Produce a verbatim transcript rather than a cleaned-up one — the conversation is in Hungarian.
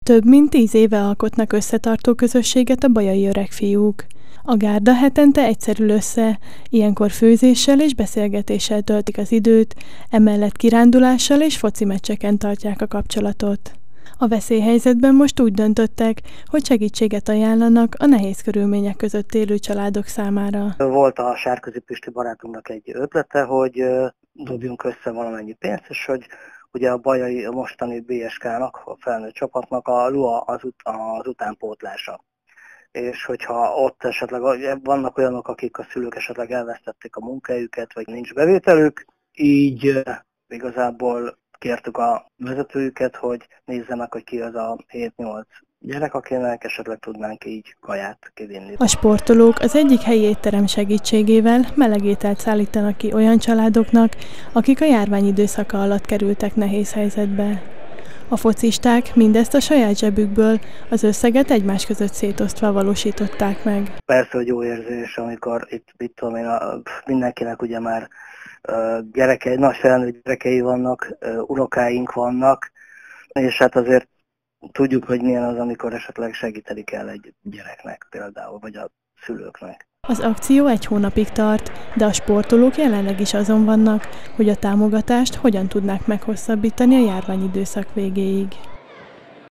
Több mint tíz éve alkotnak összetartó közösséget a bajai öregfiúk. A gárda hetente egyszer ül össze, ilyenkor főzéssel és beszélgetéssel töltik az időt, emellett kirándulással és foci meccseken tartják a kapcsolatot. A veszélyhelyzetben most úgy döntöttek, hogy segítséget ajánlanak a nehéz körülmények között élő családok számára. Volt a Sárközi Pisti barátunknak egy ötlete, hogy dobjunk össze valamennyi pénzt, és hogy ugye a bajai, a mostani bé es ká-nak, a felnőtt csapatnak a lua az, ut- az utánpótlása. És hogyha ott esetleg vannak olyanok, akik a szülők esetleg elvesztették a munkahelyüket, vagy nincs bevételük, így igazából kértük a vezetőjüket, hogy nézze meg, hogy ki az a hét-nyolc gyerek, akinek esetleg tudnánk így kaját kivinni. A sportolók az egyik helyi étterem segítségével melegételt szállítanak ki olyan családoknak, akik a járvány időszaka alatt kerültek nehéz helyzetbe. A focisták mindezt a saját zsebükből, az összeget egymás között szétosztva valósították meg. Persze, hogy jó érzés, amikor itt, itt tudom én, a, mindenkinek ugye már uh, gyerekei, nagy felnőtt gyerekei vannak, uh, unokáink vannak, és hát azért tudjuk, hogy milyen az, amikor esetleg segíteni kell egy gyereknek például, vagy a szülőknek. Az akció egy hónapig tart, de a sportolók jelenleg is azon vannak, hogy a támogatást hogyan tudnák meghosszabbítani a járványidőszak végéig.